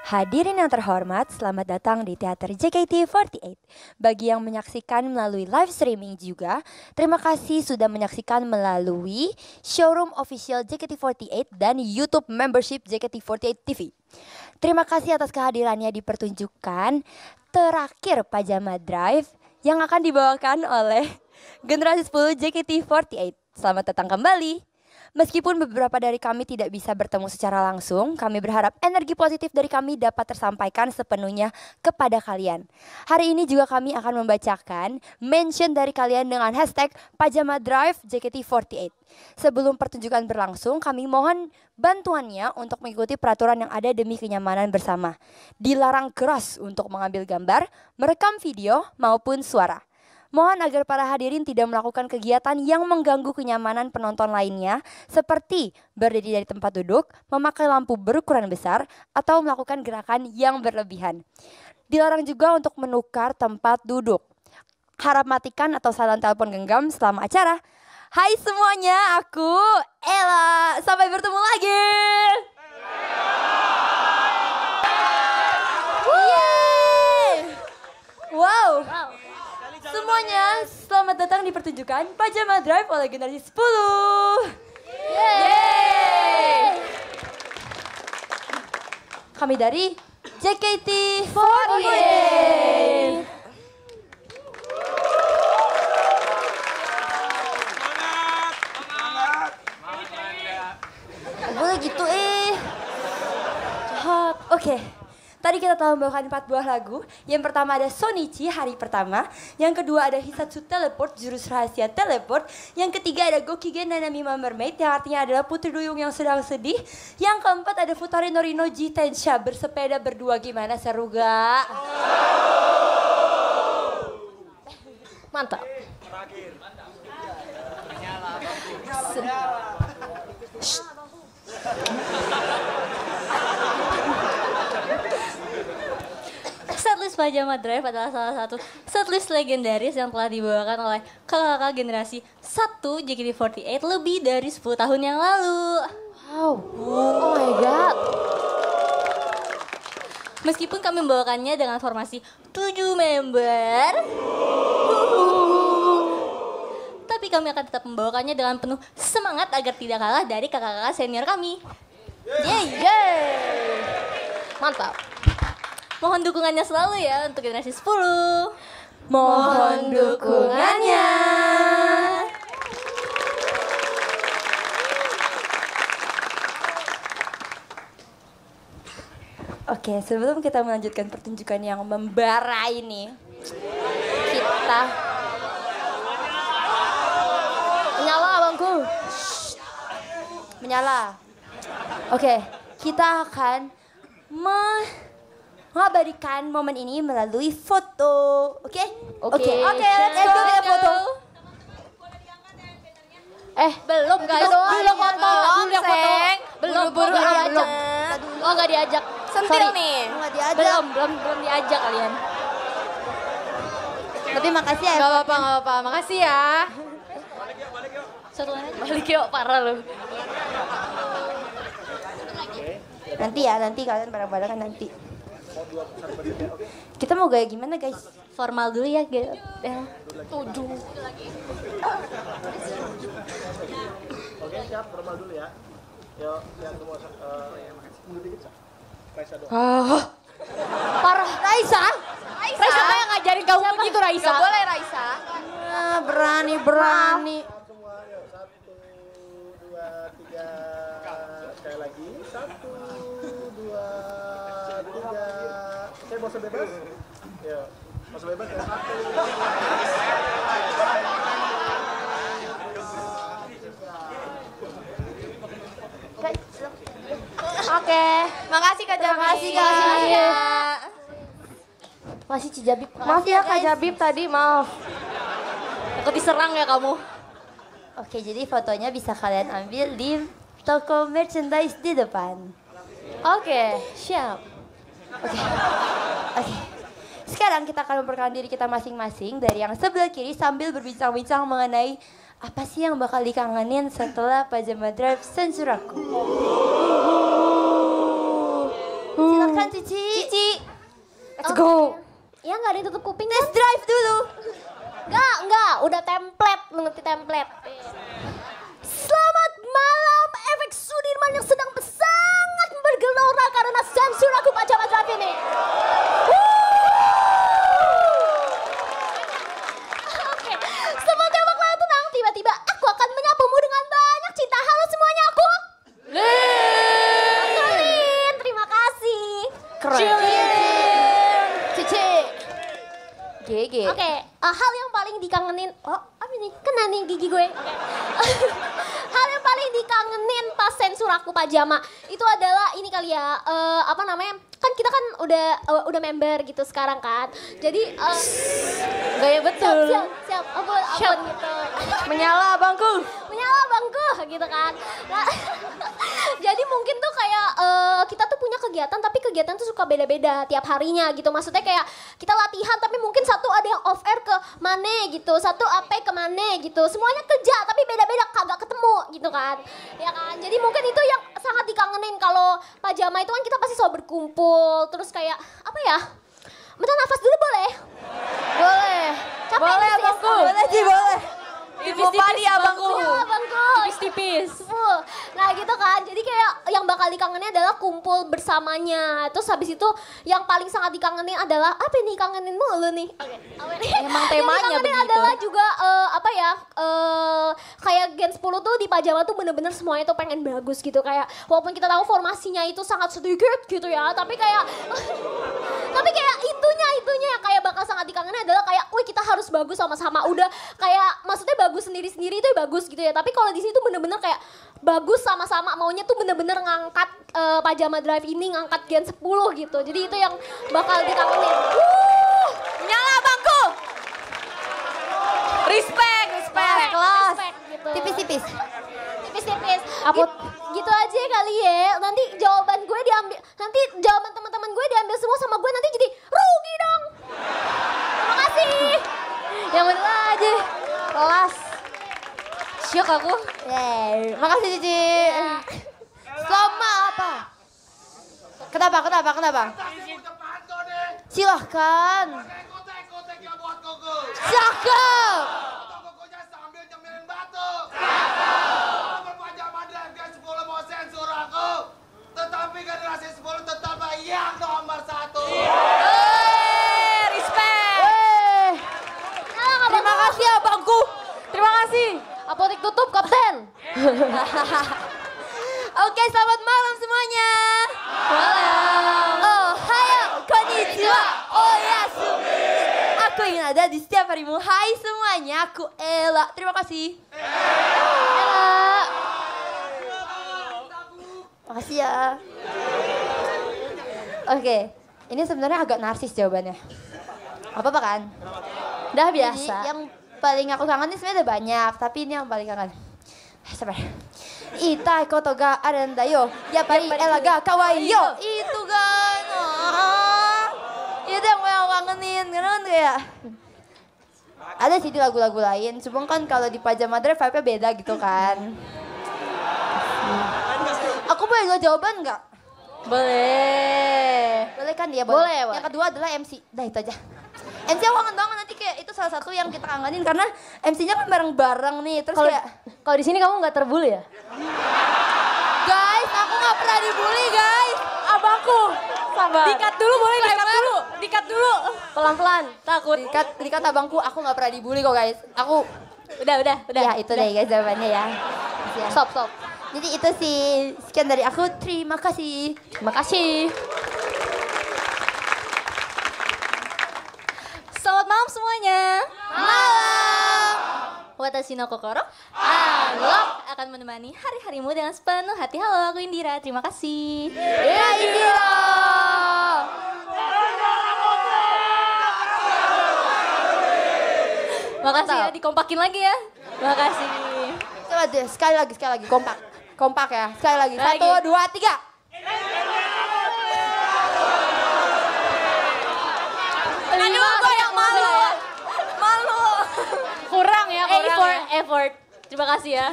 Hadirin yang terhormat, selamat datang di Teater JKT48. Bagi yang menyaksikan melalui live streaming juga, terima kasih sudah menyaksikan melalui showroom official JKT48 dan YouTube membership JKT48 TV. Terima kasih atas kehadirannya di pertunjukan terakhir Pajama Drive yang akan dibawakan oleh generasi 10 JKT48. Selamat datang kembali. Meskipun beberapa dari kami tidak bisa bertemu secara langsung, kami berharap energi positif dari kami dapat tersampaikan sepenuhnya kepada kalian. Hari ini juga kami akan membacakan mention dari kalian dengan hashtag Pajama Drive JKT48. Sebelum pertunjukan berlangsung, kami mohon bantuannya untuk mengikuti peraturan yang ada demi kenyamanan bersama. Dilarang keras untuk mengambil gambar, merekam video, maupun suara. Mohon agar para hadirin tidak melakukan kegiatan yang mengganggu kenyamanan penonton lainnya seperti berdiri dari tempat duduk, memakai lampu berukuran besar, atau melakukan gerakan yang berlebihan. Dilarang juga untuk menukar tempat duduk. Harap matikan atau silent telepon genggam selama acara. Hai semuanya, aku Ella. Sampai bertemu lagi. Yeay. Wow. Semuanya, selamat datang di pertunjukan Pajama Drive oleh generasi 10. Yeay! Kami dari JKT48. Boleh gitu Jahat. Oke. Tadi kita telah membawakan 4 buah lagu. Yang pertama ada Sonichi, hari pertama. Yang kedua ada Hisatsu Teleport, jurus rahasia teleport. Yang ketiga ada Gokigen Nanamima Mermaid, yang artinya adalah putri duyung yang sedang sedih. Yang keempat ada Futari Norino Jitensha, bersepeda berdua. Gimana, seru gak? Mantap. Setlist Pajama Drive adalah salah satu setlist legendaris yang telah dibawakan oleh kakak-kakak generasi 1 JKT48 lebih dari 10 tahun yang lalu. Wow, oh my god. Meskipun kami membawakannya dengan formasi 7 member, tapi kami akan tetap membawakannya dengan penuh semangat agar tidak kalah dari kakak-kakak senior kami. Yeay. Mantap. Mohon dukungannya selalu ya untuk generasi 10. Mohon dukungannya. Oke, sebelum kita melanjutkan pertunjukan yang membara ini, kita menyala abangku. Menyala. Oke, kita akan mengabadikan momen ini melalui foto. Oke, let's go ya foto. Belum guys, belum foto, belum foto. Belum diajak. Oh, enggak diajak. Sentil nih. Belum diajak kalian. Tapi makasih ya. Gak apa-apa. Makasih ya. Satu lagi. Balik yuk, parah lu. Nanti kalian bareng-bareng nanti. Kita mau gaya gimana guys? Formal dulu ya, guys. Tujuh. Oke, siap, formal dulu ya. Yuk, yang semua mundur dikit, Raisa doang. Parah, Raisa Raisa yang ngajarin kamu begitu, Raisa? Gak boleh, Raisa. Berani. Semua, yuk. 1, 2, 3. Sekali lagi. 1, 2, 3. Saya mau sebebas? Yuk, mau sebebas ya? 1. Oke. Makasih Kak Jabib. Makasih. Masih Cijabib. Maaf ya Kak Jabib tadi, maaf. Takut diserang ya kamu. Oke, jadi fotonya bisa kalian ambil di toko merchandise di depan. Oke, siap. Oke. Sekarang kita akan memperkenalkan diri kita masing-masing dari yang sebelah kiri sambil berbincang-bincang mengenai apa sih yang bakal dikangenin setelah Pajama Drive Sensuraku. Silakan Cici. Let's go. Ya nggak ada yang tutup kuping Test drive dulu. Nggak, udah template, lu ngerti template. Selamat malam, efek Sudirman yang sedang sangat bergelora karena sensor aku Pajama Drive ini. Oke, sebelum tembak lalu tenang, tiba-tiba aku akan menyapumu dengan banyak cinta. Halo semuanya, aku Lin. Terima kasih. Keren. Cici. GG. Oke, hal yang paling dikangenin, apa nih? Kena nih gigi gue. Oke. Hal yang paling dikangenin pas sensor aku Pajama itu adalah ini kali ya, apa namanya? Kan kita kan udah member gitu sekarang kan. Jadi Gaya betul. siap. Ampun gitu. Menyala bangku. Menyala bangku gitu kan. Nah, jadi mungkin tuh kayak kita tuh punya kegiatan tapi kegiatan tuh suka beda-beda tiap harinya gitu. Maksudnya kayak kita latihan tapi mungkin satu ada yang off air ke mana gitu, satu apa ke mana gitu. Semuanya kerja tapi beda-beda kagak ketemu gitu kan. Ya kan? Jadi mungkin itu yang sangat dikangenin kalau Pajama itu kan kita pasti selalu berkumpul terus kayak apa ya? Bentar nafas dulu boleh? Boleh. Capek Boleh nih, sis. abangku. Boleh sih boleh. Tipis-tipis abangku. Ya, bangku. Tipis-tipis. Nah gitu kan, jadi kayak yang bakal dikangenin adalah kumpul bersamanya. Terus habis itu yang paling sangat dikangenin adalah apa nih, kangenin mulu nih? Oke, apa nih? Emang Yang temanya dikangenin begitu. adalah juga apa ya? Kayak Gen 10 tuh di Pajama tuh bener-bener semuanya tuh pengen bagus gitu. Kayak walaupun kita tahu formasinya itu sangat sedikit gitu ya, tapi kayak itunya yang kayak bakal sangat dikangenin adalah kayak, wih kita harus bagus sama-sama. Udah kayak maksudnya bagus sendiri-sendiri itu bagus gitu ya. Tapi kalau di sini tuh bener-bener kayak bagus sama-sama, maunya tuh bener-bener ngangkat Pajama Drive ini, ngangkat Gen 10 gitu. Jadi itu yang bakal dikangenin. Nyala bangku. Respect. Kelas. Respect gitu. Tipis-tipis. Tipis-tipis. Apot. Gitu aja kali ya. Nanti jawaban gue diambil, nanti jawaban teman-teman gue diambil semua sama gue, nanti jadi rugi dong. Terima kasih. Yang bener aja. Kelas. Syok aku. Yeay. Makasih Cici. Selama apa? Kenapa? Silahkan. Cakep. Sambil nyemilin batu. Pajama Drive Gen 10 mau sensor aku. Tetapi generasi 10 tetaplah yang nomor 1. Respect. Terima kasih abangku. Terima kasih. Apotek tutup, Kapten. Oke, selamat malam semuanya. Malam. Oh, hayo, konnichiwa, oyasumi. Aku ingin ada di setiap harimu. Hai semuanya, aku Ella. Terima kasih. Ella. Makasih ya. Oke, ini sebenarnya agak narsis jawabannya. Apa-apa kan? Udah Jadi, biasa. yang paling aku kangenin sebenarnya ada banyak, tapi ini yang paling kangen. Sabar. Itai koto ga arenda yo, yappari Ella ga kawaii yo. Itu kan. Itu yang paling aku kangenin, karena kan kayak ada sih di lagu-lagu lain, cuma kan kalau di Pajama Drive vibe-nya beda gitu kan. Aku boleh dua jawaban nggak? Boleh. Boleh kan dia? Boleh. Yang kedua adalah MC. Dah itu aja. MC aku kangen banget, nanti kayak itu salah satu yang kita kangenin karena MC-nya kan bareng-bareng nih. Terus kayak, Kalau di sini kamu nggak terbully ya? guys, aku nggak pernah dibully guys. Abangku. Sabar. Dikat dulu boleh, dikat dulu. Pelan-pelan. Takut. Dikat abangku, aku nggak pernah dibully kok guys. Aku, Udah. ya itu deh guys jawabannya ya. Ya. Stop. Jadi itu sih, sekian dari aku, terima kasih. Terima kasih. Selamat malam semuanya. Malam. Watashi no kokoro Unlock akan menemani hari-harimu dengan sepenuh hati. Halo, aku Indira. Terima kasih. Ya Indira. Makasih ya, dikompakin lagi ya. Makasih. Coba deh, sekali lagi, kompak ya. Sekali lagi, Lagi. 1, 2, 3. Aduh, gue yang malu. Kurang ya, Effort. Terima kasih ya.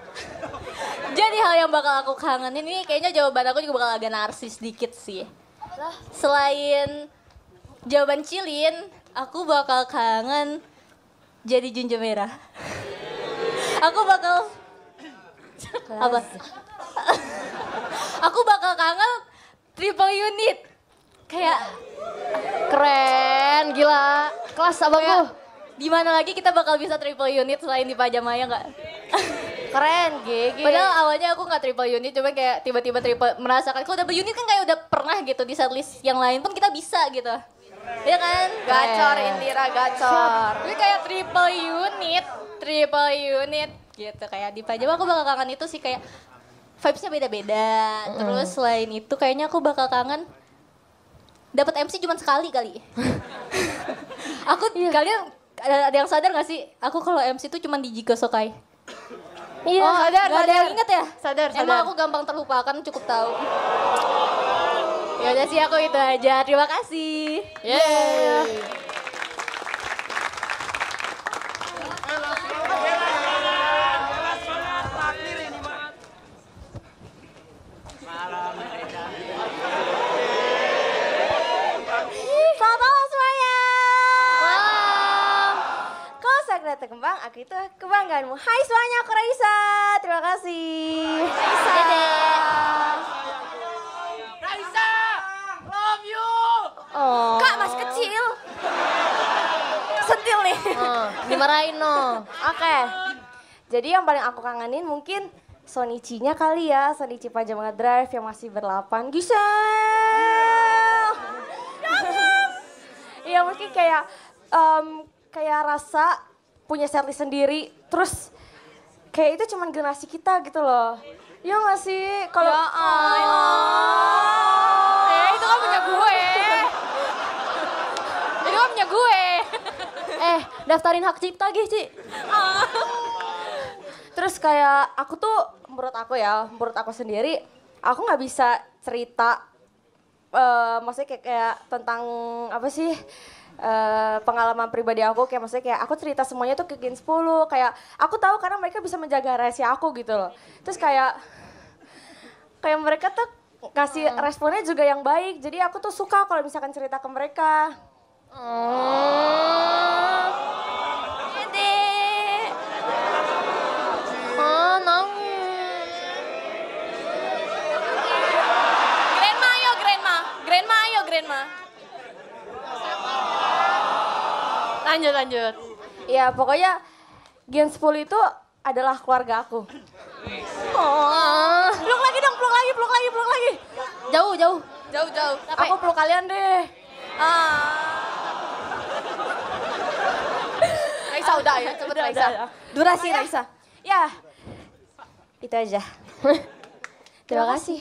Jadi hal yang bakal aku kangenin ini kayaknya jawaban aku juga bakal agak narsis dikit sih. selain jawaban Cilin, aku bakal kangen jadi Junja Merah. Aku bakal apa? Aku bakal kangen triple unit. Kayak Keren, gila. Kelas abangku. di mana lagi kita bakal bisa triple unit selain di Pajamaya nggak? Keren, GG. Padahal awalnya aku nggak triple unit, cuma kayak tiba-tiba triple merasakan kalau double unit kan kayak udah pernah gitu di setlist yang lain pun kita bisa gitu. Iya kan? Gacor Indira, gacor. Tapi kayak triple unit gitu. Kayak di Pajama aku bakal kangen itu sih kayak vibes-nya beda-beda. Terus selain itu kayaknya aku bakal kangen dapat MC cuma sekali kali. Kalian ada yang sadar gak sih? Aku kalau MC itu cuma di Jiko Sokai. Iya, Oh, sadar, gak ada sadar. yang inget ya? Sadar, Emang sadar. aku gampang terlupakan, cukup tahu. Ya udah sih aku itu aja. Terima kasih. Yeay. Selamat malam semuanya. Malam. Kalau saya kelihatan kembang, aku itu kebanggaanmu. Hai semuanya, aku Raisa. Terima kasih. Raisa. Raisa, love you. Oh. Kak masih kecil. Sentil nih. Dimarahin no. Oke. Jadi yang paling aku kangenin mungkin Sonichi-nya kali ya. Sonichi Pajama Drive yang masih berlapan. Gisel. Iya mungkin kayak kayak rasa punya setlist sendiri. Terus kayak itu cuman generasi kita gitu loh. Iya gak sih? Kalau Itu kan punya gue. Itu kan punya gue. daftarin hak cipta gitu, Ci. Terus kayak aku tuh menurut aku sendiri, aku nggak bisa cerita, maksudnya kayak tentang apa sih pengalaman pribadi aku, kayak maksudnya kayak aku cerita semuanya tuh ke Gen 10, kayak aku tahu karena mereka bisa menjaga rahasia aku gitu loh. Terus kayak mereka tuh kasih responnya juga yang baik, jadi aku tuh suka kalau misalkan cerita ke mereka. Nangis. Grandma ayo, Grandma. Lanjut. Ya pokoknya Gen 10 itu adalah keluarga aku. Peluk lagi dong, peluk lagi. Jauh. Aku peluk kalian deh. Raisa udah ya, cepet Raisa. Durasi Raisa. Ya, itu aja. Terima kasih.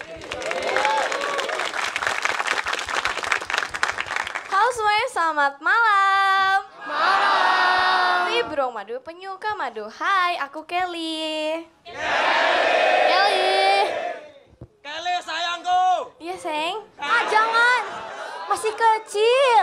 Halo semuanya, selamat malam. Malam. Bro Madu, penyuka madu. Hai, aku Kelly. Kelly sayangku. Iya, Seng. Jangan. Masih kecil.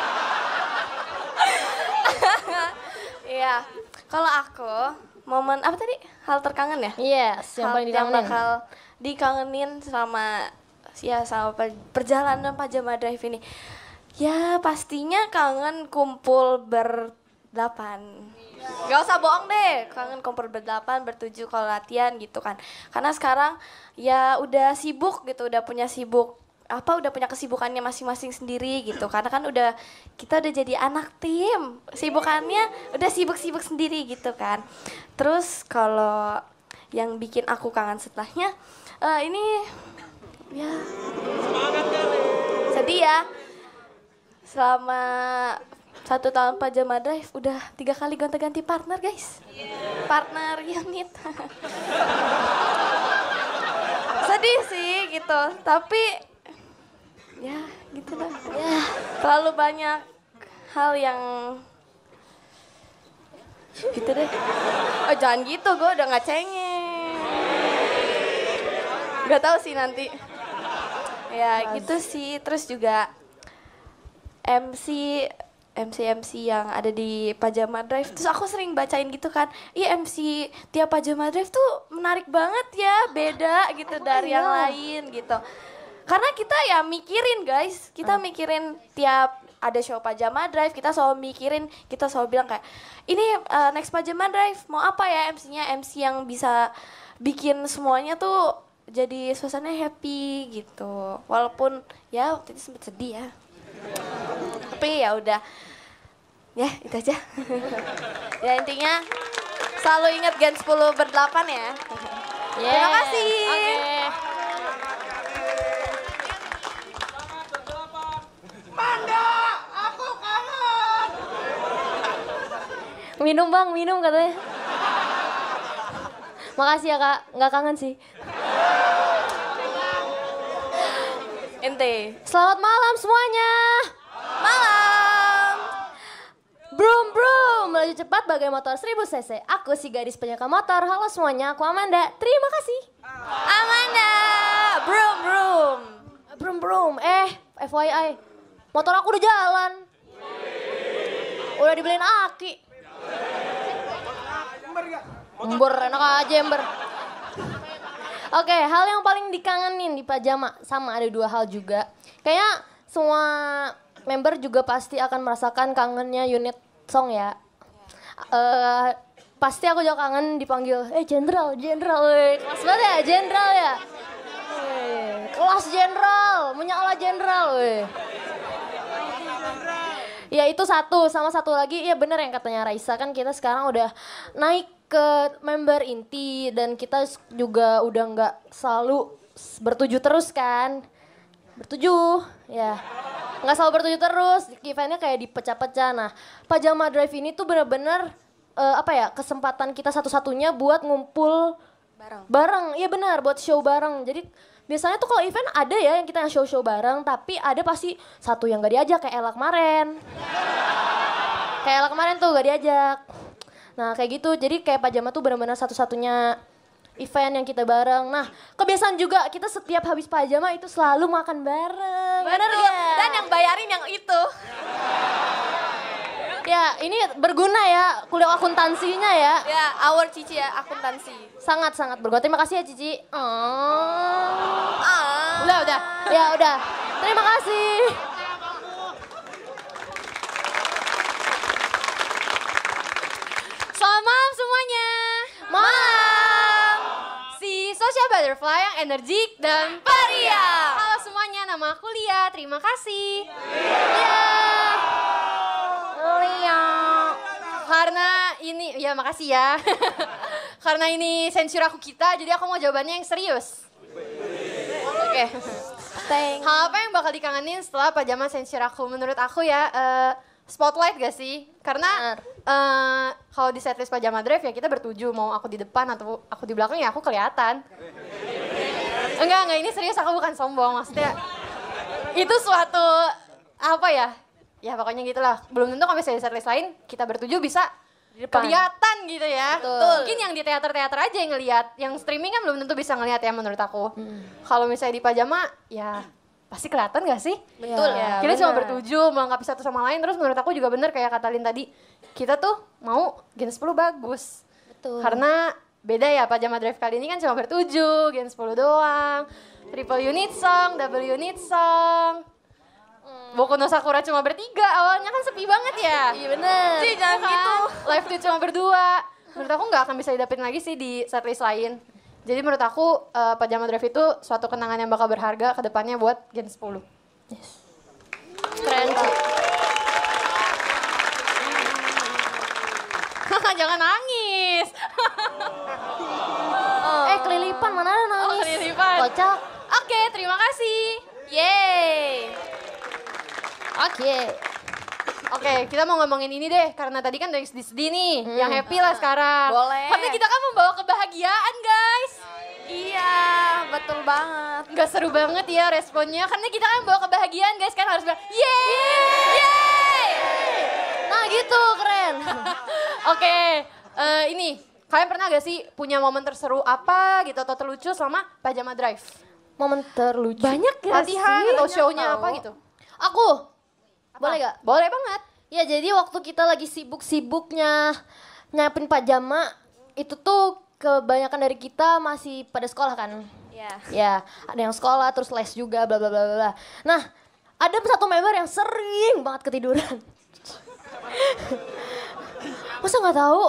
Iya. Kalau aku, momen apa tadi? Hal terkangen ya? Yes, yang Hal paling dikangenin. bakal dikangenin selama perjalanan Pajama Drive ini. Ya, pastinya kangen kumpul berdelapan. Gak usah bohong deh, kangen kumpul berdelapan, bertujuh kalau latihan gitu kan. Karena sekarang ya udah sibuk gitu, udah punya kesibukannya masing-masing sendiri gitu. Karena kan kita udah jadi anak tim, sibukannya udah sibuk-sibuk sendiri gitu kan. Terus kalau yang bikin aku kangen setelahnya, ini ya sedih ya. Selama 1 tahun Pajama Drive udah 3 kali gonta-ganti partner guys. Partner unit. Sedih sih gitu, tapi ya gitu lah. Ya, terlalu banyak hal yang gitu deh. Oh jangan gitu, gue udah gak cengeng. Gak tahu sih nanti. Ya gitu sih, terus juga MC yang ada di Pajama Drive. Terus aku sering bacain gitu kan, iya MC tiap Pajama Drive tuh menarik banget ya, beda gitu dari yang lain gitu. Karena kita ya mikirin guys, kita mikirin tiap ada show Pajama Drive, kita selalu mikirin, kita selalu bilang kayak, ini next Pajama Drive mau apa ya MC-nya, MC yang bisa bikin semuanya tuh jadi suasananya happy gitu. Walaupun ya waktu itu sempet sedih ya. Tapi ya udah, ya itu aja. Ya intinya selalu ingat Gen 10 ber-8 ya. Terima kasih. Minum bang, minum katanya. Makasih ya kak, nggak kangen sih. Ente. Selamat malam semuanya. Malam. Brum brum, melaju cepat bagai motor 1000 cc. Aku si gadis penyuka motor. Halo semuanya, aku Amanda. Terima kasih. Amanda. Brum brum. Brum brum, FYI, motor aku udah jalan. Udah dibeliin aki. Ember, enak aja ember. Oke, hal yang paling dikangenin di Pajama, sama ada 2 hal juga. Kayaknya semua member juga pasti akan merasakan kangennya unit song ya. Pasti aku juga kangen dipanggil, Jenderal, Jenderal, kelas banget ya, Jenderal ya. Kelas Jenderal, menyala Jenderal, Ya itu satu, sama satu lagi, ya bener yang katanya Raisa, kan kita sekarang udah naik ke member inti dan kita juga udah nggak selalu bertuju terus kan. Bertuju, ya. Nggak selalu bertuju terus, eventnya kayak dipecah-pecah. Nah, Pajama Drive ini tuh bener-bener kesempatan kita satu-satunya buat ngumpul bareng. Iya benar, buat show bareng. Jadi biasanya tuh kalau event ada ya yang kita show-show bareng, tapi ada pasti satu yang gak diajak kayak Ella kemarin. Kayak Ella kemarin tuh gak diajak. Nah kayak gitu, jadi kayak Pajama tuh benar-benar satu-satunya event yang kita bareng. Nah kebiasaan juga kita setiap habis Pajama itu selalu makan bareng. Bener gak? Dan yang bayarin yang itu. Ya ini berguna ya kuliah akuntansinya ya. Ya, our Cici ya, akuntansi. Sangat-sangat berguna. Terima kasih ya Cici. Udah. Ya udah. Terima kasih. Selamat malam semuanya. Malam. Si Social Butterfly yang energik dan periang. Halo semuanya, nama aku Lia. Terima kasih. Lia. Karena ini, ya makasih ya. Karena ini sensor aku kita, jadi aku mau jawabannya yang serius. Oke. Hal apa yang bakal dikangenin setelah Pajama sensor aku? Menurut aku ya, spotlight gak sih? Karena kalau di setlist Pajama Drive ya kita bertuju, mau aku di depan atau aku di belakang ya aku kelihatan. Enggak, ini serius, aku bukan sombong. Maksudnya itu suatu apa ya? Ya pokoknya gitulah. Belum tentu kalau misalnya di setlist lain kita bertuju bisa kelihatan gitu ya. Betul. Mungkin yang di teater-teater aja yang ngelihat. Yang streaming kan belum tentu bisa ngelihat ya menurut aku. Kalau misalnya di Pajama ya pasti kelihatan gak sih? Betul. Ya, kita cuma bertuju melengkapi satu sama lain. Terus menurut aku juga bener kayak kata Lin tadi, kita tuh mau Gen 10 bagus. Betul. Karena beda ya, Pajama Drive kali ini kan cuma bertuju, Gen 10 doang. Triple unit song, double unit song. Boku no Sakura cuma bertiga, awalnya kan sepi banget ya. Iya bener. Sih, jangan gitu. Live tuh cuma berdua. Menurut aku nggak akan bisa didapetin lagi sih di setlist lain. Jadi menurut aku Pajama Drive itu suatu kenangan yang bakal berharga ke depannya buat Gen 10. Yes. Keren sih. Jangan nangis. Kelilipan mana ada nangis. Kelilipan. Kocak. Oke, terima kasih. Yeay. Oke, kita mau ngomongin ini deh, karena tadi kan udah sedih-sedih nih, yang happy lah sekarang. Boleh. Karena kita kan membawa kebahagiaan, guys. Iya, betul banget. Gak seru banget ya responnya, karena kita kan bawa kebahagiaan, guys, kan harus bilang, yeay! Nah gitu, keren. Oke, ini, kalian pernah gak sih punya momen terseru apa gitu, atau terlucu selama Pajama Drive? Momen terlucu. Banyak gak latihan atau show-nya apa gitu? Aku. Boleh gak? Boleh banget. Ya jadi waktu kita lagi sibuk-sibuknya nyiapin Pajama, itu tuh kebanyakan dari kita masih pada sekolah kan. Iya. Ya, ada yang sekolah terus les juga bla bla bla bla, bla. Nah, ada satu member yang sering banget ketiduran. Masa nggak tahu?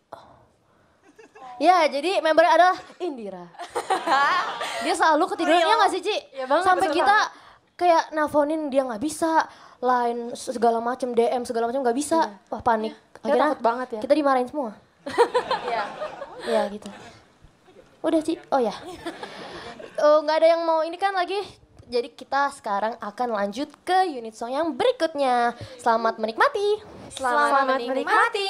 Ya, jadi membernya adalah Indira. Dia selalu ketiduran, ya nggak sih, Ci? Ya banget, Sampai betul kita kayak nelfonin dia nggak bisa, line segala macam, DM segala macam nggak bisa. Wah, panik. Dia takut banget ya. Kita dimarahin semua. Iya. Iya gitu. Udah Ci, oh ya. Nggak ada yang mau ini kan lagi. Jadi kita sekarang akan lanjut ke unit song yang berikutnya. Selamat menikmati. Selamat menikmati.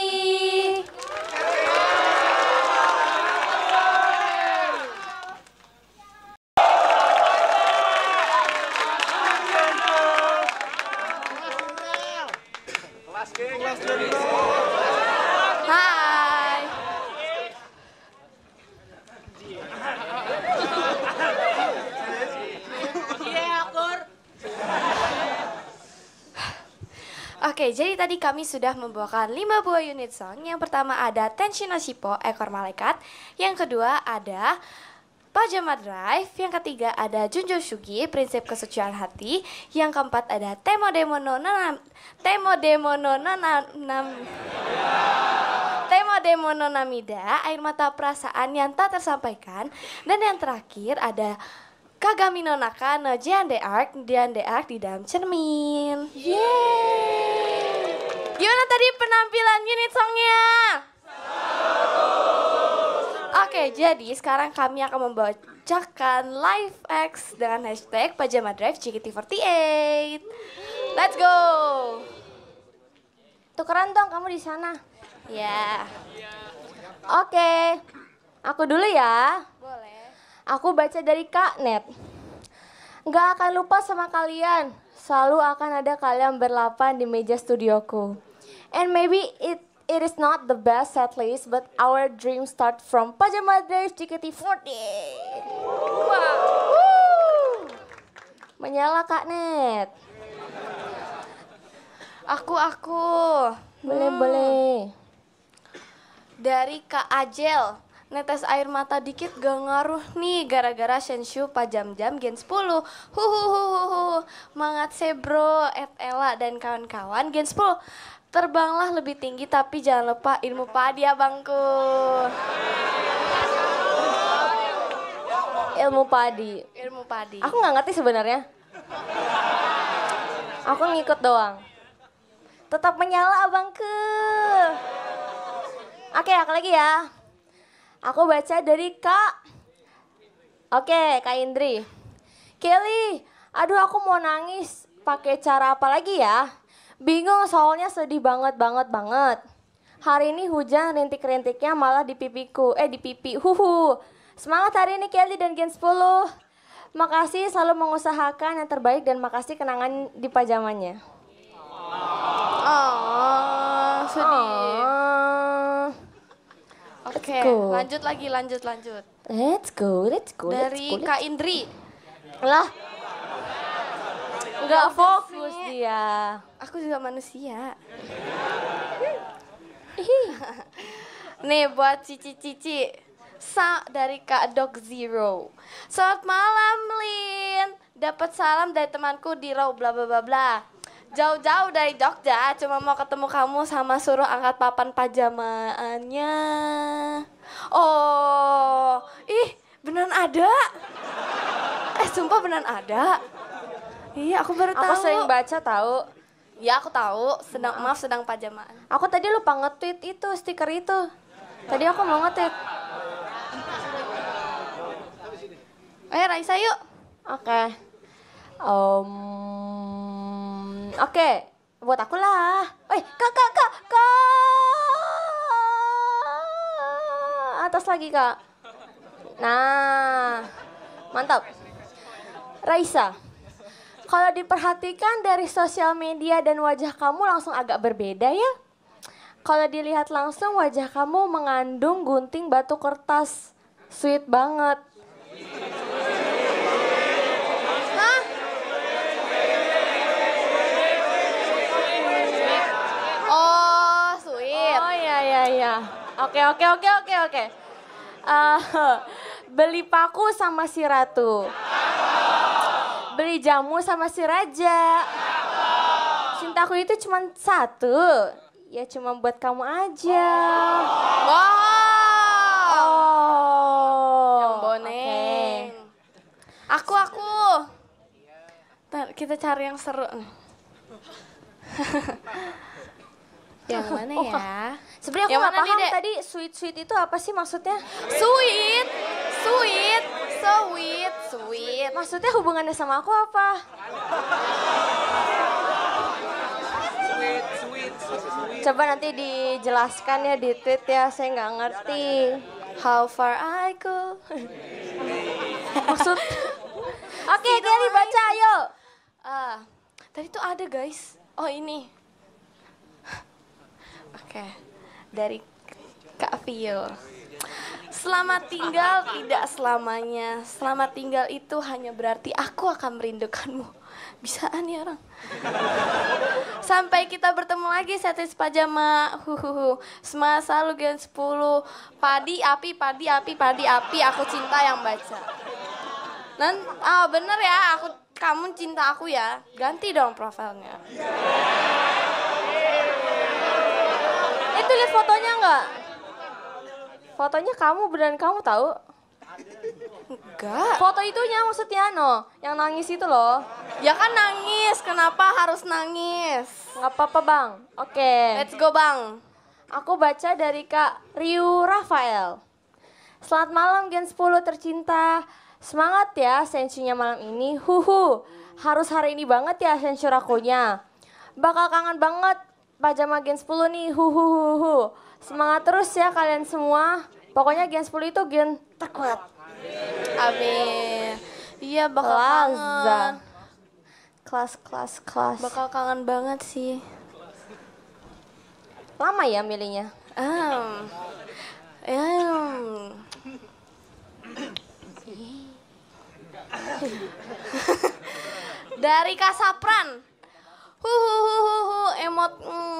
Hai. Oke, jadi tadi kami sudah membawakan 5 buah unit song. Yang pertama ada Tenshi no Shippo, Ekor Malaikat. Yang kedua ada Pajama Drive. Yang ketiga ada Junjo Shugi, Prinsip Kesucian Hati. Yang keempat ada Temo Demo no Namida, Air Mata Perasaan yang Tak Tersampaikan. Dan yang terakhir ada Kagami no Naka no Jean de Arc di dalam cermin. Yeay. Gimana tadi penampilan unit songnya? Oke, jadi sekarang kami akan membacakan live X dengan hashtag Pajama Drive JKT48. Let's go. Tukeran dong kamu di sana. Ya. Oke. Aku dulu ya. Boleh. Aku baca dari Kak Net. Gak akan lupa sama kalian. Selalu akan ada kalian berlapan di meja studioku. And maybe it is not the best set list, but our dreams start from Pajama Drive JKT48. Wow. Woo. Menyala Kak Net. Aku. Boleh. Dari Kak Ajel. Netes air mata dikit gak ngaruh nih gara-gara Shenshu Pajam-jam Gen 10. Huhuhuhuhu. Mangat sebro, Ella dan kawan-kawan Gen 10. Terbanglah lebih tinggi tapi jangan lupa ilmu padi abangku. Ilmu padi. Ilmu padi. Aku nggak ngerti sebenarnya. Aku ngikut doang. Tetap menyala abangku. Oke, apa lagi ya? Aku baca dari Kak. Oke, Kak Indri. Kelly, aduh aku mau nangis. Pakai cara apa lagi ya? Bingung soalnya sedih banget. Hari ini hujan rintik-rintiknya malah di pipiku. Di pipi. Semangat hari ini Kelly dan Gen 10. Makasih selalu mengusahakan yang terbaik dan makasih kenangan di pajamannya. Oh, sedih. Oke, go. lanjut. Let's go. Dari Kak Indri. Lah. Enggak fokus dia. Aku juga manusia. Nih buat cici-cici. Dari Kak Dog Zero. Selamat malam, Lin. Dapat salam dari temanku di Raw bla bla bla bla. Jauh-jauh dari Jogja, cuma mau ketemu kamu sama suruh angkat papan pajamaannya. Oh, beneran ada? Sumpah beneran ada. Iya, aku baru tahu. Aku sering baca tahu. Ya, aku tahu. Sedang pajamaan. Aku tadi lupa nge-tweet itu, stiker itu. Tadi aku mau nge-tweet. Raisa yuk. Oke. Oke, buat aku lah. Kak. Atas lagi, Kak. Nah, mantap. Raisa, kalau diperhatikan dari sosial media dan wajah kamu langsung agak berbeda ya. Kalau dilihat langsung wajah kamu mengandung gunting batu kertas. Sweet banget. Oh, sweet. Oh iya. Oke. Beli paku sama si Ratu. Beli jamu sama si Raja. Cintaku itu cuma satu. Ya cuma buat kamu aja. Wow. Oh. Yang boneng. Aku. Ntar kita cari yang seru. Yang mana ya? Sebenarnya aku Yang nggak mana nih, paham Dek? tadi sweet itu apa sih maksudnya? Sweet. Maksudnya hubungannya sama aku apa? Coba nanti dijelaskan ya di tweet ya, saya nggak ngerti. How far I go. Maksud? Oke, Kelly baca ayo. Tadi tuh ada guys. Oh ini. Oke. Dari Kak Vio. Selamat tinggal tidak selamanya. Selamat tinggal itu hanya berarti aku akan merindukanmu. Bisaan ya orang. Sampai kita bertemu lagi setlist pajama. Semangat selalu Gen 10. Padi api. Aku cinta yang baca. Bener ya, kamu cinta aku ya. Ganti dong profilnya. Itu lihat fotonya nggak? Fotonya kamu beneran kamu tahu? Enggak. Foto itunya maksudnya yang nangis itu loh. Ya kan nangis, kenapa harus nangis? Nggak apa-apa bang. Oke. Let's go bang. Aku baca dari Kak Riu Rafael. Selamat malam Gen 10 tercinta. Semangat ya sensunya malam ini. Harus hari ini banget ya sensu akunya. Bakal kangen banget pajama Gen 10 nih. Semangat terus ya kalian semua. Pokoknya Gen 10 itu gen terkuat. Amin. Iya bakal kangen. Kelas. Bakal kangen banget sih. Lama ya milihnya? Dari Kak Sapran. Emot.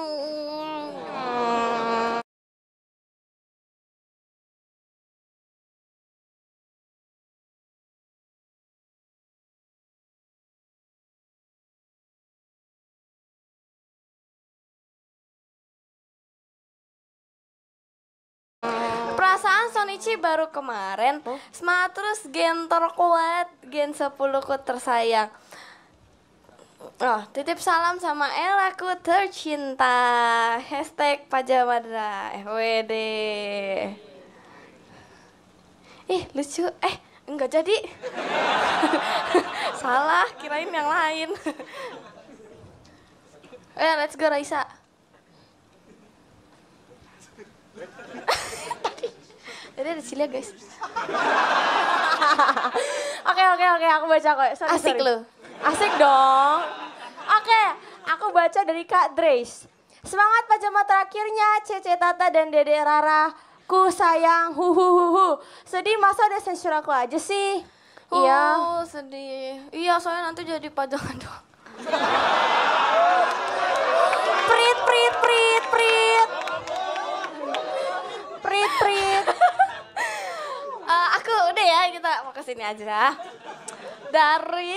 Perasaan Sonichi baru kemarin. Semangat terus Gen terkuat, Gen 10ku tersayang. Titip salam sama Elaku tercinta. Hashtag Pajamadra FWD. Lucu. Enggak jadi. Salah, kirain yang lain. Let's go Raisa. Tadi ada Cilia guys. Oke, aku baca kok. Asik lu. Asik dong. Oke, aku baca dari Kak Drace. Semangat pajama terakhirnya, Cece Tata dan Dede Rara. Ku sayang, Sedih masa ada sensor aku aja sih. Iya. Sedih. Iya, soalnya nanti jadi pajangan doang. Prit. Aku udah ya, kita mau kesini aja. Dari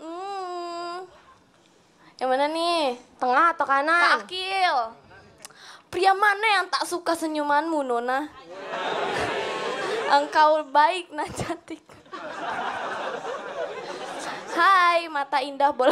yang mana nih? Tengah atau kanan? Kak Akil. Pria mana yang tak suka senyumanmu, Nona? Engkau baik, nah cantik. Hai, mata indah bola.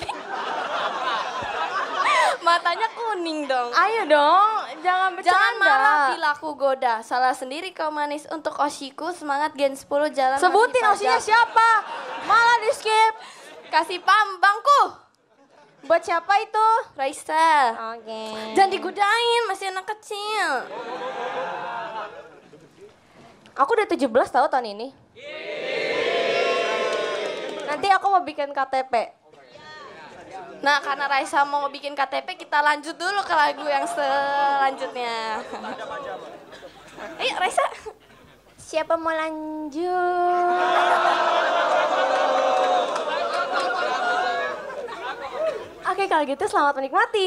Matanya kuning dong. Ayo dong, jangan bercanda. Jangan marah bila aku goda. Salah sendiri kau manis. Untuk Oshiku, semangat Gen 10 jalan. Sebutin Oshinya siapa? Malah di skip. Kasih pam, bangku. Buat siapa itu? Raisa. Oke. Jangan digodain, masih anak kecil. Aku udah 17 tahu tahun ini. Nanti aku mau bikin KTP. Nah, karena Raisa mau bikin KTP, kita lanjut dulu ke lagu yang selanjutnya. Ayo, Raisa. Siapa mau lanjut? Oke, kalau gitu selamat menikmati.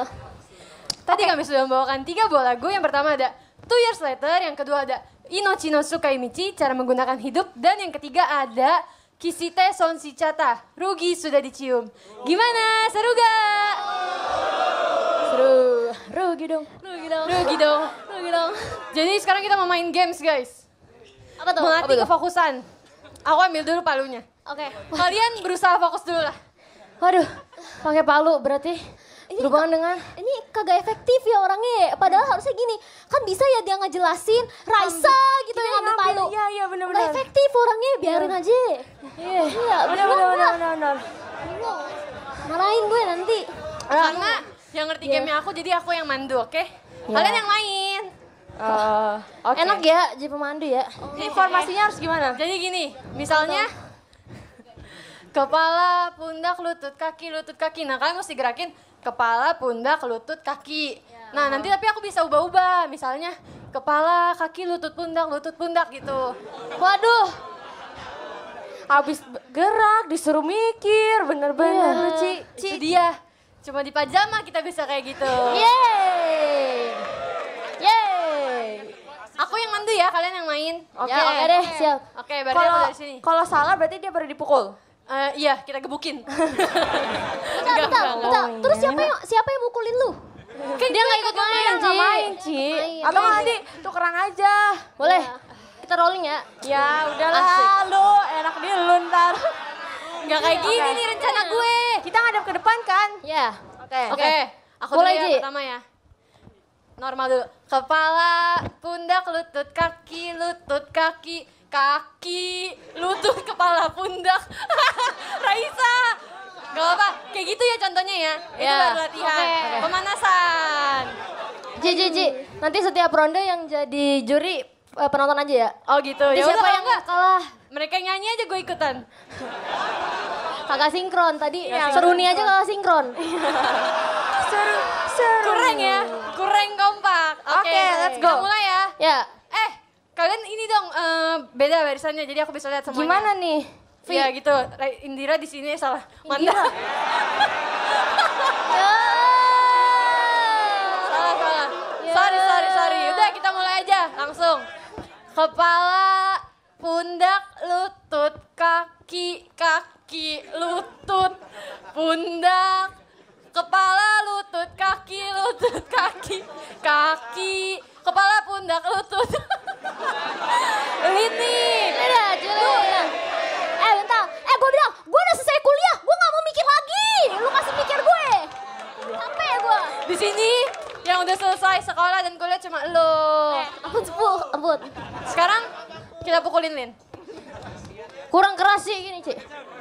Tadi kami sudah membawakan 3 buah lagu. Yang pertama ada 2 Years Later, yang kedua ada Inochi no Sukaimichi, cara menggunakan hidup, dan yang ketiga ada Kishite Son Shichata, rugi sudah dicium. Gimana? Seru gak? Seru. Rugi dong. Rugi dong. Jadi sekarang kita mau main games, guys. Apa tuh? Melatih kefokusan. Aku ambil dulu palunya. Oke. Kalian berusaha fokus dulu lah. Waduh, pakai palu berarti berhubungan dengan Ini kagak efektif ya orangnya. Padahal harusnya gini, kan bisa ya dia ngejelasin Raisa gitu yang ngambil palu. Iya Gak benar-benar. efektif orangnya, biarin aja. Iya, Benar. marahin gue nanti. Karena yang ngerti gamenya aku, jadi aku yang mandu, oke? Kalian yang main. Oke. Enak ya jadi pemandu ya. Ini formasinya harus gimana? Jadi gini, misalnya kepala, pundak, lutut, kaki. Nah kalian mesti gerakin kepala, pundak, lutut, kaki. Nah nanti tapi aku bisa ubah-ubah. Misalnya kepala, kaki, lutut, pundak gitu. Waduh. Habis gerak disuruh mikir, bener-bener lu Itu dia. Cuma di pajama kita bisa kayak gitu. Yeay. Aku yang mandu ya, kalian yang main. Oke. Ya, oke deh, siap. Oke, berarti aku dari sini. Kalau salah berarti dia baru dipukul. Iya, kita gebukin. Bentar. Terus siapa yang mukulin lu? Kan dia nggak ikut main, Nggak main, Ci. Main. Atau nanti tukeran aja. Boleh. Kita rolling ya. Ya udahlah lu, enak di lu ntar. Nggak kayak gini nih rencana gue. Kita ngadep ke depan kan? Ya. Oke, aku Mulai, dulu ya Ji. pertama ya. Normal dulu. Kepala, pundak, lutut, kaki, lutut, kepala, pundak. Raisa. Gak apa, kayak gitu ya contohnya ya. Itu Ya. baru latihan. Oke. Pemanasan. Ji. Nanti setiap ronde yang jadi juri penonton aja ya. Oh gitu. Nanti Ya siapa udah yang enggak. kalah? Mereka nyanyi aja gue ikutan. Kagak sinkron tadi. Iya, Seruni aja kagak sinkron. Seru. Kurang ya, kurang kompak. Oke, let's go. Kita mulai ya. Ya. Kalian ini dong beda barisannya, jadi aku bisa lihat semuanya. Gimana nih? Iya gitu. Indira di sini salah. Manda. Salah. Sorry. Udah kita mulai aja langsung. Kepala, pundak, lutut, kaki, lutut, pundak. Kepala, lutut, kaki, kepala, pundak, lutut. Lini. Udah, Julian. Bentar. Gue bilang, gue udah selesai kuliah. Gue gak mau mikir lagi. Lu kasih mikir gue. Sampai ya gue. Di sini yang udah selesai sekolah dan kuliah cuma lo. Ampun. Sekarang kita pukulin Lin. Kurang keras sih gini, Ci.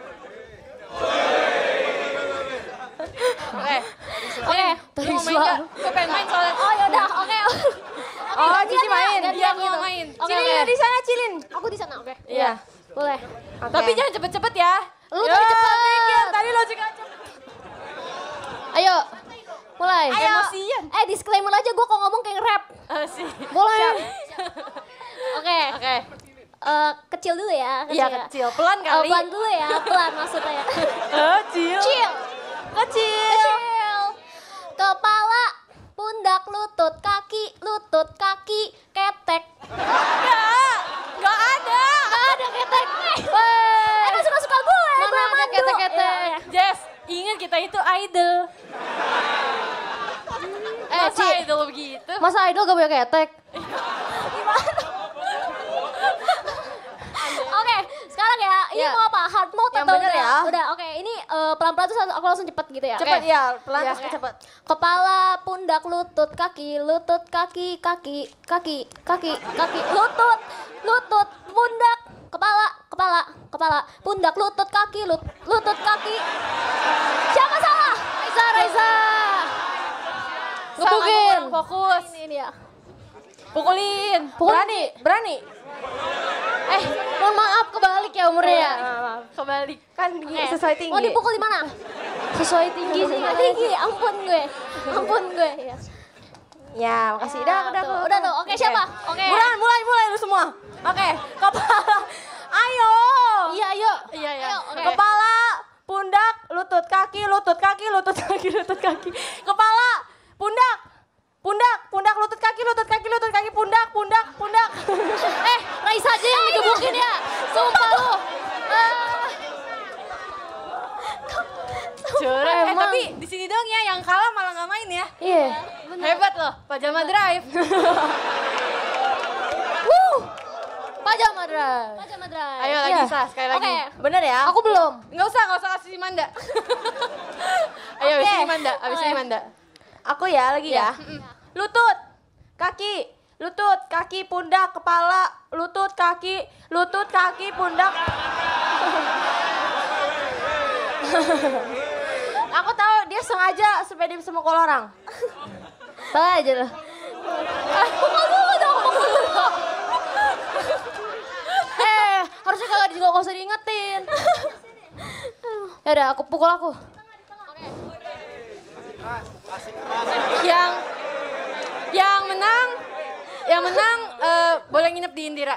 Oke. Tadi Lu mau main suara. gak? Gue pengen main soalnya. Oh yaudah, oke. Oh, Cici main. Iya, aku mau main. Cilin di sana, Cilin. Aku di sana, oke. Iya. Boleh. Tapi jangan cepet-cepet ya. Lu tadi cepet. Tadi lo juga cepet. Ayo. Mulai. Emosian. Disclaimer aja gue kok ngomong kayak rap. Sih. Boleh. Oke. Oke. Kecil dulu ya. Iya kecil. Pelan kali. Pelan dulu ya, pelan maksudnya ya. Kecil. Kecil. Kepala, pundak, lutut, kaki, ketek. Gak ada. Gak ada ketek. Emang suka-suka gue. Mana ada ketek-ketek. Jess, ingat kita itu idol. Masa Ci. idol begitu? Masa idol gak punya ketek? Oke, sekarang ya. Ini Ya. mau apa? Hard mode Yang atau bener udah? ya. Udah, oke. Ini pelan-pelan tuh aku langsung cepet gitu ya. Cepet Oke. ya, pelan Iya, terus cepet. Kepala, pundak, lutut, kaki, lutut, pundak, kepala, pundak, lutut, kaki. Siapa salah? Raisa. Gebukin. Fokus. Ini dia. Pukulin. Berani. Mohon maaf kebalik ya umurnya ya. Kebalik. Kan sesuai tinggi. Mau dipukul di mana? Sesuai tinggi sih. Tinggi. Ampun gue. Ya. Ya, makasih. Udah tuh. Oke, siapa? Oke. Mulai lu semua. Oke, kepala. Ayo. Iya, ayo. Iya. Ayo, oke. Kepala, pundak, lutut, kaki. Kepala, Hebat loh, Pajama Drive. Pajama Drive. Pajama Drive. Ayo lagi Iya. Sah, sekali lagi. Oke. Bener ya? Aku belum. Nggak usah kasih si Manda. Ayo, abis ini Manda, abis ini Manda. Aku ya lagi ya. Lutut, kaki, pundak, kepala, lutut, kaki, pundak. Aku tahu dia sengaja supaya dia bisa mukul orang. Salah aja loh. Harusnya kalau juga gak usah diingetin. Ya udah, aku pukul aku. Yang menang boleh nginep di Indira.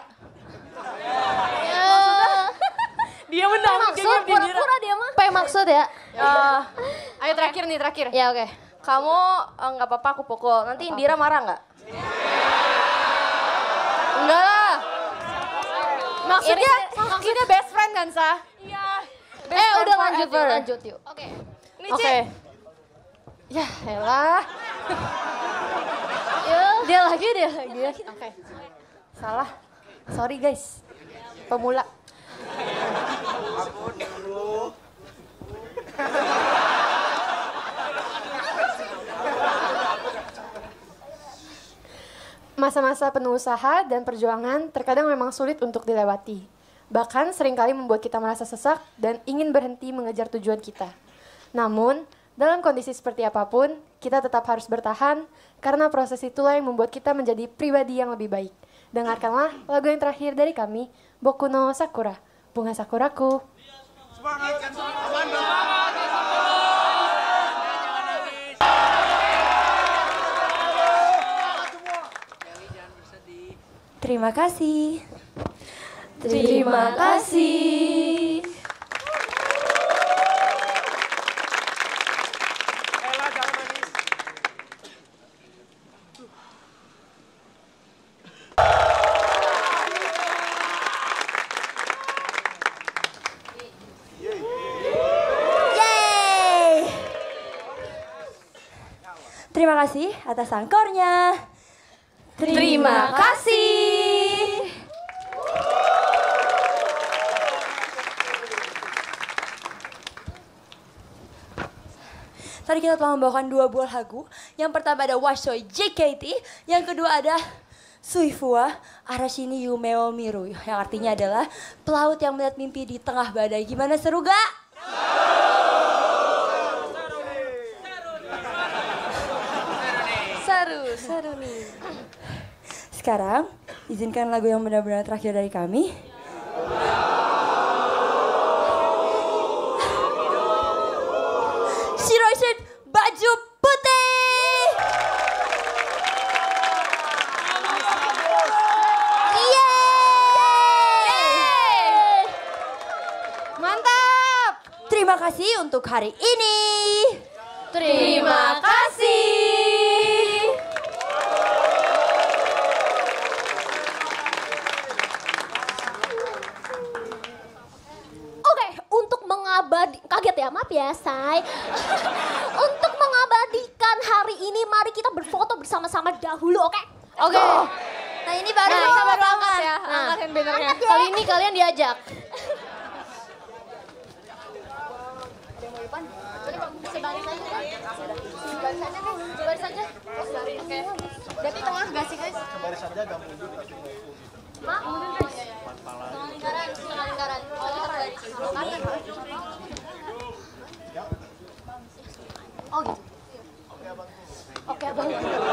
Dia menang, dia Maksud nginep di Indira. pura-pura dia mah. Apa yang maksud ya? Ayo terakhir nih, terakhir. Ya oke. Kamu nggak apa-apa aku pukul. Nanti Indira marah nggak? Enggak lah. Maksudnya best friend kan, Sah? Iya. Udah lanjut yuk. Oke. Ini Oke. Ci. Ya, elah. Dia lagi. Oke. Salah. Sorry guys. Pemula. Masa-masa penuh usaha dan perjuangan terkadang memang sulit untuk dilewati. Bahkan seringkali membuat kita merasa sesak dan ingin berhenti mengejar tujuan kita. Namun, dalam kondisi seperti apapun, kita tetap harus bertahan karena proses itulah yang membuat kita menjadi pribadi yang lebih baik. Dengarkanlah lagu yang terakhir dari kami, Boku no Sakura, Bunga Sakuraku. Terima kasih. Terima kasih. Ella jangan nangis. Yeay! Terima kasih atas angkornya. Terima kasih. Tadi kita telah membawakan 2 buah lagu. Yang pertama ada Washoe JKT, yang kedua ada Suifua Arashini Yumeo Miru, yang artinya adalah pelaut yang melihat mimpi di tengah badai. Gimana, seru gak? Seru nih. Sekarang, izinkan lagu yang benar-benar terakhir dari kami. Shiroishin baju putih. Yeay! Mantap. Terima kasih untuk hari ini. Terima kasih. Oke, untuk mengabadi, kaget ya, maaf ya, Say. Untuk mengabadikan hari ini, mari kita berfoto bersama-sama dahulu, oke? Oke. Nah, ini baru Nah, baru angkat ya, angkat hand bannernya. Kali ini kalian diajak. Baris aja. Oke. Berarti tengah gak sih, guys? Baris saja agak mundur ini. Mak, mundur, guys. Tengah lingkaran. Oh, baris. Oh, gitu. Oke, Abang.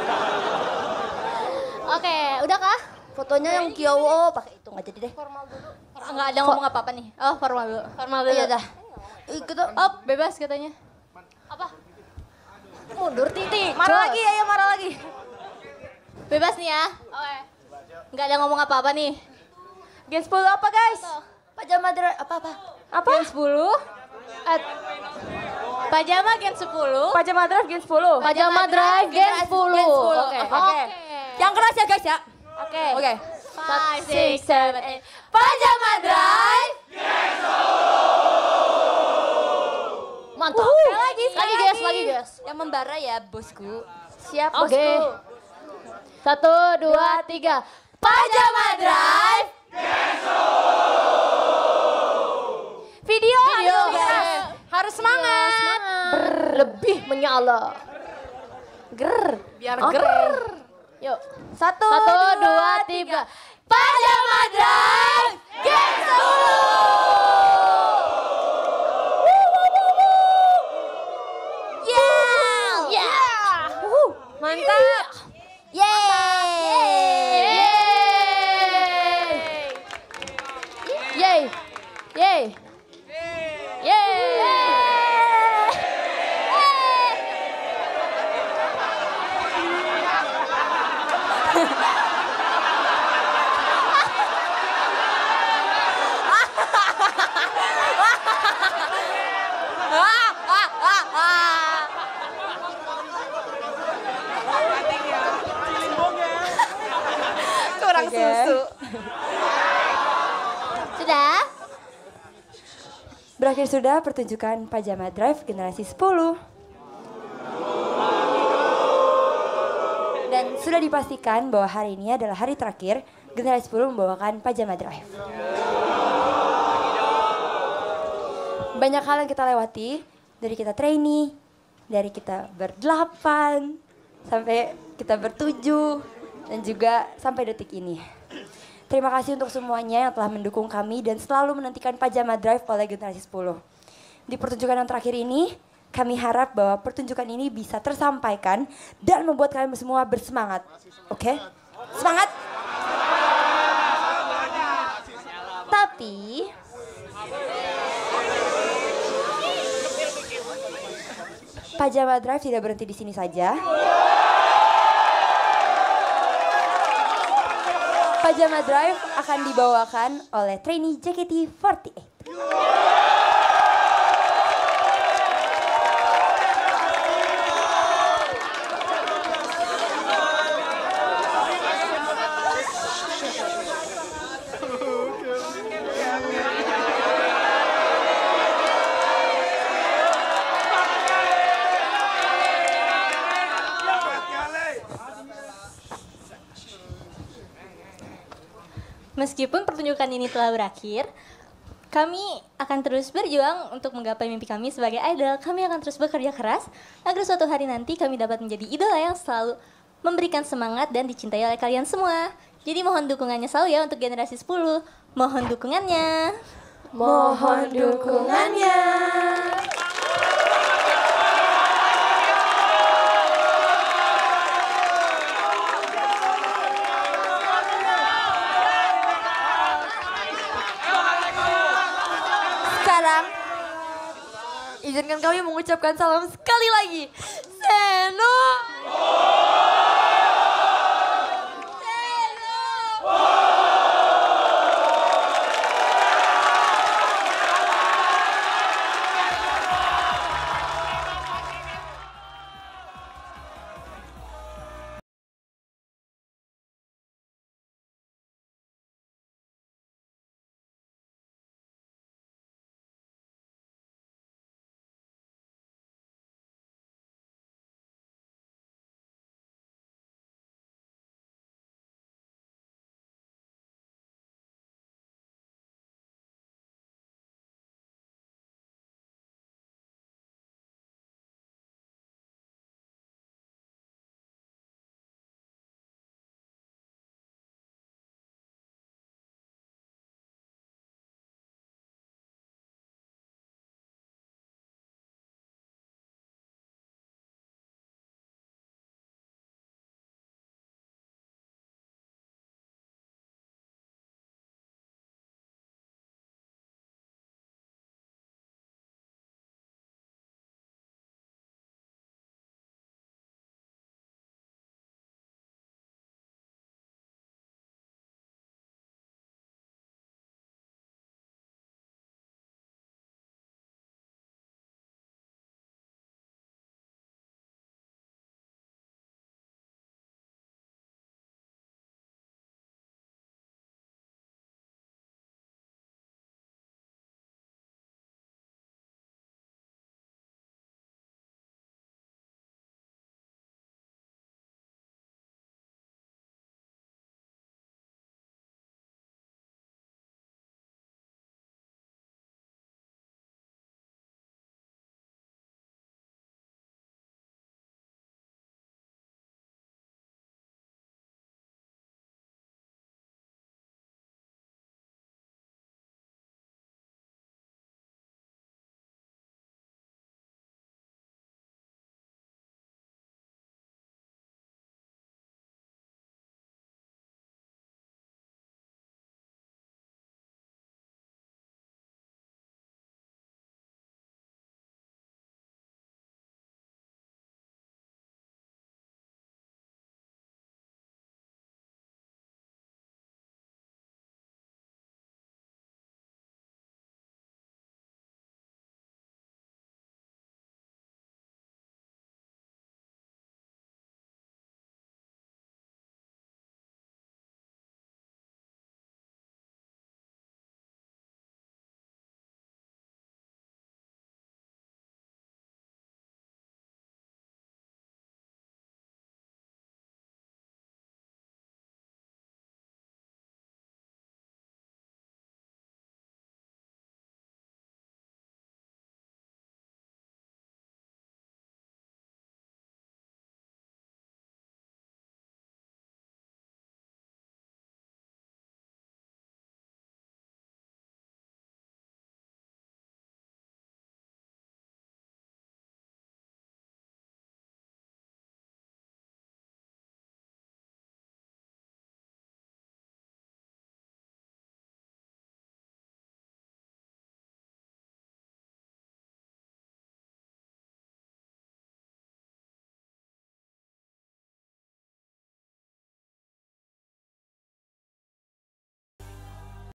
Oke, udah kah? fotonya yang kiowo pakai itu nggak jadi deh. Enggak ada ngomong apa-apa nih. Oh, formal dulu. Formal dulu. Iya dah. Kita Oh, bebas katanya. Apa? Mundur titik. Marah lagi, ayo marah lagi. Bebas nih ya. Oke. Enggak ada ngomong apa-apa nih. Gen 10 apa guys? pajama apa? Apa? Gen 10. Pajama Gen 10. Pajama Drive Gen 10. Pajama Drive Gen 10. Oke. Yang keras ya guys ya. Oke. Oke. 5, 6, 7, 8. Pajama Drive. Mantap. Lagi guys. Yang membara ya bosku. Siap, Oke. bosku. 1, 2, 3. Pajama Drive. Video. Harus semangat. Berlebih menyala. Biar Oke. Yuk. 1, 2, 3. Pajama Drive. Gengs dulu. Mantap. Yeay. Yeay. Kurang susu. Sudah? Berakhir sudah pertunjukan Pajama Drive generasi 10. Dan sudah dipastikan bahwa hari ini adalah hari terakhir generasi 10 membawakan Pajama Drive. Banyak hal yang kita lewati, dari kita trainee, dari kita berdelapan, sampai kita bertujuh, dan juga sampai detik ini. Terima kasih untuk semuanya yang telah mendukung kami dan selalu menantikan Pajama Drive oleh generasi 10. Di pertunjukan yang terakhir ini, kami harap bahwa pertunjukan ini bisa tersampaikan dan membuat kalian semua bersemangat. Oke? Semangat! Tapi Pajama Drive tidak berhenti di sini saja. Pajama Drive akan dibawakan oleh trainee JKT48. Meskipun pertunjukan ini telah berakhir, kami akan terus berjuang untuk menggapai mimpi kami sebagai idol. Kami akan terus bekerja keras agar suatu hari nanti kami dapat menjadi idola yang selalu memberikan semangat dan dicintai oleh kalian semua. Jadi mohon dukungannya selalu ya untuk generasi 10. Mohon dukungannya. Mohon dukungannya. Sekarang, izinkan kami mengucapkan salam sekali lagi. Seno!